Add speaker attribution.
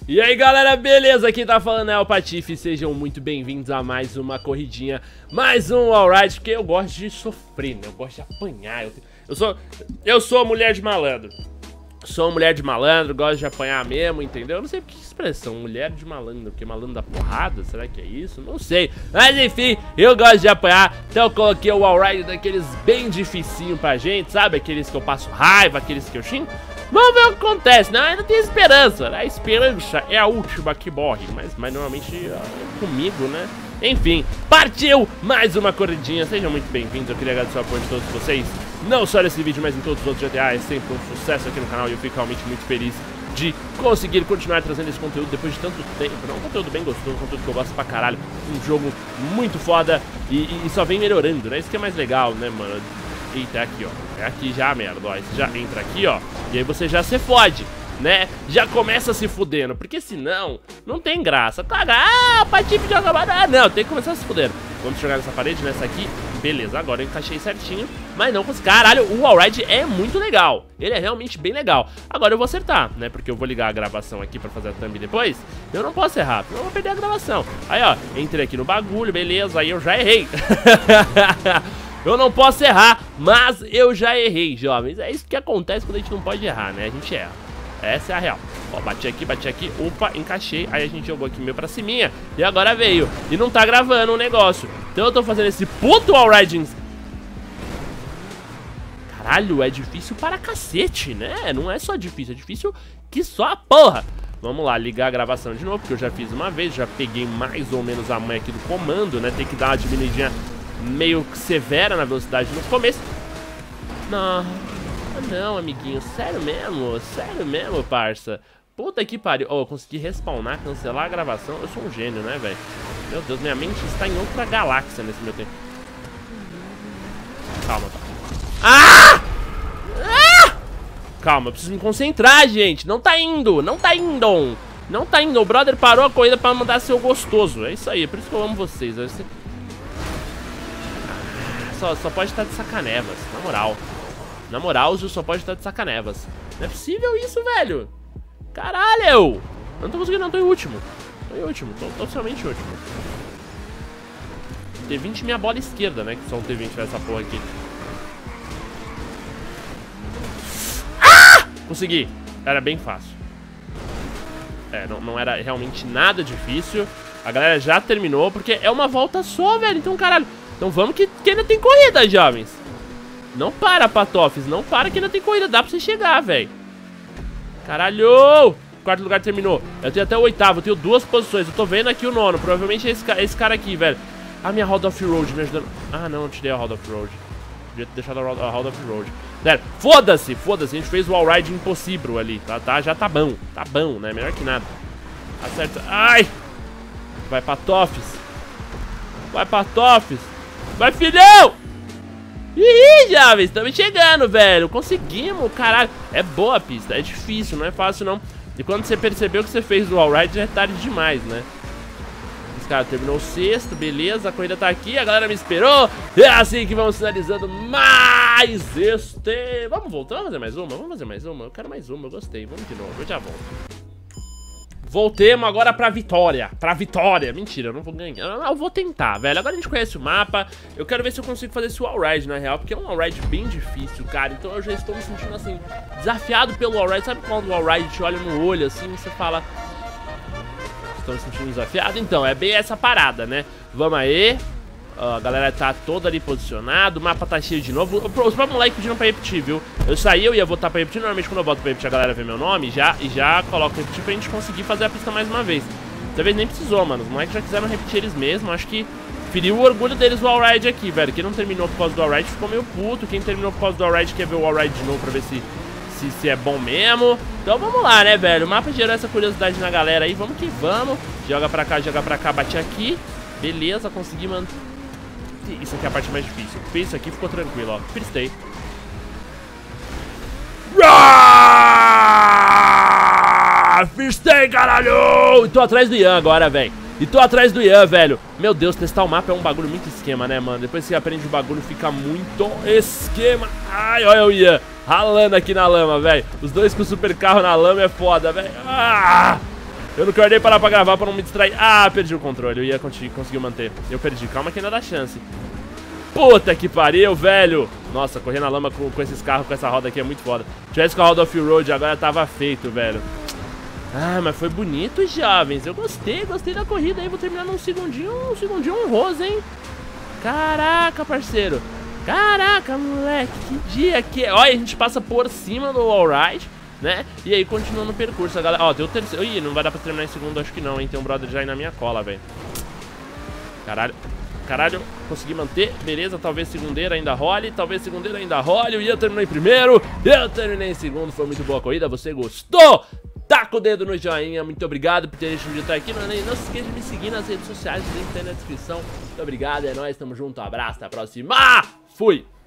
Speaker 1: E aí galera, beleza? Quem tá falando é o Patife, sejam muito bem-vindos a mais uma corridinha, mais um Alright, porque eu gosto de sofrer, né? Eu gosto de apanhar, eu sou mulher de malandro. Sou mulher de malandro, gosto de apanhar mesmo, entendeu? Eu não sei que expressão, mulher de malandro, porque malandro da porrada, será que é isso? Não sei, mas enfim, eu gosto de apanhar, então eu coloquei o Alright daqueles bem dificinho pra gente, sabe? Aqueles que eu passo raiva, aqueles que eu xingo. Vamos ver o que acontece, não, ainda tem esperança, a esperança é a última que morre, mas normalmente é comigo, né? Enfim, partiu mais uma corridinha, sejam muito bem-vindos, eu queria agradecer o apoio de todos vocês, não só nesse vídeo, mas em todos os outros GTA, é sempre um sucesso aqui no canal e eu fico realmente muito feliz de conseguir continuar trazendo esse conteúdo depois de tanto tempo, não, um conteúdo bem gostoso, um conteúdo que eu gosto pra caralho, um jogo muito foda e só vem melhorando, né, isso que é mais legal, né, mano. Eita, é aqui, ó. É aqui já, merda, ó. Você já entra aqui, ó. E aí você já se fode, né? Já começa se fudendo. Porque senão, não tem graça. Ah, o Patife joga banana. Não, tem que começar se fudendo. Vamos jogar nessa parede, nessa aqui. Beleza, agora eu encaixei certinho. Mas não consegui. Caralho, o Alright é muito legal. Ele é realmente bem legal. Agora eu vou acertar, né? Porque eu vou ligar a gravação aqui pra fazer a thumb depois. Eu não posso errar, porque eu vou perder a gravação. Aí, ó. Entrei aqui no bagulho, beleza. Aí eu já errei. Eu não posso errar, mas eu já errei, jovens. É isso que acontece quando a gente não pode errar, né? A gente erra. Essa é a real. Ó, bati aqui. Opa, encaixei. Aí a gente jogou aqui meio pra ciminha. E agora veio. E não tá gravando o negócio. Então eu tô fazendo esse puto Alright. Caralho, é difícil para cacete, né? Não é só difícil, é difícil que só a porra. Vamos lá, ligar a gravação de novo, porque eu já fiz uma vez. Já peguei mais ou menos a manha aqui do comando, né? Tem que dar uma diminuidinha meio severa na velocidade no começo. Não, amiguinho, sério mesmo, parça. Puta que pariu. Oh, eu consegui respawnar, cancelar a gravação. Eu sou um gênio, né, velho? Meu Deus, minha mente está em outra galáxia nesse meu tempo. Calma, tá. Calma, eu preciso me concentrar, gente. Não tá indo. O brother parou a corrida pra mandar ser o gostoso. É isso aí, é por isso que eu amo vocês. Só pode estar de sacanevas, na moral, Zil só pode estar de sacanevas. Não é possível isso, velho. Caralho. Eu não tô conseguindo, não, tô em último. Tô totalmente último. T20 minha bola esquerda, né, que só um T20 faz essa porra aqui. Consegui, era bem fácil. Não era realmente nada difícil. A galera já terminou, porque é uma volta só, velho, então caralho. Então vamos que ainda tem corrida, jovens. Não para, Patofes. Não para que ainda tem corrida. Dá pra você chegar, velho. Caralho. Quarto lugar terminou. Eu tenho até o oitavo. Eu tenho duas posições. Eu tô vendo aqui o nono. Provavelmente é esse cara aqui, velho. A minha roda off-road me ajudando. Ah, não. Eu tirei a roda off-road. Devia ter deixado a roda off-road. Sério. Foda-se. A gente fez o all-ride impossível ali. Tá? Já tá bom. Tá bom, né? Melhor que nada. Acerta. Ai. Vai, Patofes. Vai, filhão! Ih, jovens, estamos chegando, velho. Conseguimos, caralho. É boa a pista, é difícil, não é fácil, não. E quando você percebeu que você fez o Alright, já é tarde demais, né? Esse cara terminou o sexto, beleza. A corrida tá aqui, a galera me esperou. É assim que vamos finalizando mais este... Vamos voltar, vamos fazer mais uma? Eu quero mais uma, eu gostei. Vamos de novo, eu já volto. Voltemos agora pra vitória. Mentira, eu não vou ganhar. Eu vou tentar, velho. Agora a gente conhece o mapa. Eu quero ver se eu consigo fazer esse all-ride, na real. Porque é um all-ride bem difícil, cara. Então eu já estou me sentindo, assim, desafiado pelo all-ride. Sabe quando o all-ride te olha no olho, assim, e você fala... Estou me sentindo desafiado? Então, é bem essa parada, né? Vamos aí. A galera tá toda ali posicionada. O mapa tá cheio de novo. Os próprios moleques pediram pra repetir, viu? Eu ia votar pra repetir. Normalmente quando eu voto pra repetir a galera vê meu nome e já coloco repetir pra gente conseguir fazer a pista mais uma vez. Dessa vez nem precisou, mano. Os moleques já quiseram repetir eles mesmos. Acho que feriu o orgulho deles o all-ride aqui, velho. Quem não terminou por causa do all-ride ficou meio puto. Quem terminou por causa do all-ride quer ver o all-ride de novo pra ver se é bom mesmo. Então vamos lá, né, velho? O mapa gerou essa curiosidade na galera aí. Vamos que vamos. Joga pra cá, bati aqui. Beleza, consegui manter. Isso aqui é a parte mais difícil. Fez isso aqui, ficou tranquilo, ó. Freestyle. Freestyle, caralho! E tô atrás do Ian agora, velho. Meu Deus, testar o mapa é um bagulho muito esquema, né, mano? Depois que você aprende o bagulho, fica muito esquema. Ai, olha o Ian ralando aqui na lama, velho. Os dois com o super carro na lama é foda, velho. Eu não quero nem parar pra gravar pra não me distrair. Ah, perdi o controle. Eu ia conseguir manter. Eu perdi. Calma que ainda dá chance. Puta que pariu, velho. Nossa, correr na lama com esses carros, com essa roda aqui é muito foda. Se tivesse com a roda off-road agora tava feito, velho. Ah, mas foi bonito, jovens. Eu gostei da corrida aí. Vou terminar num segundinho honroso, hein? Caraca, parceiro. Caraca, moleque, que dia que é. Olha, a gente passa por cima do wallride, né? E aí continua no percurso, a galera. Ó, deu o terceiro. Ih, não vai dar pra terminar em segundo, acho que não, hein? Tem um brother já aí na minha cola, velho. Caralho, consegui manter, beleza, talvez segundeira ainda role, o Ian terminou em primeiro, eu terminei em segundo, foi muito boa a corrida, você gostou? Taca o dedo no joinha, muito obrigado por ter deixado de estar aqui, não se esqueça de me seguir nas redes sociais, o link tá aí na descrição, muito obrigado, é nóis, tamo junto, um abraço, até a próxima, fui!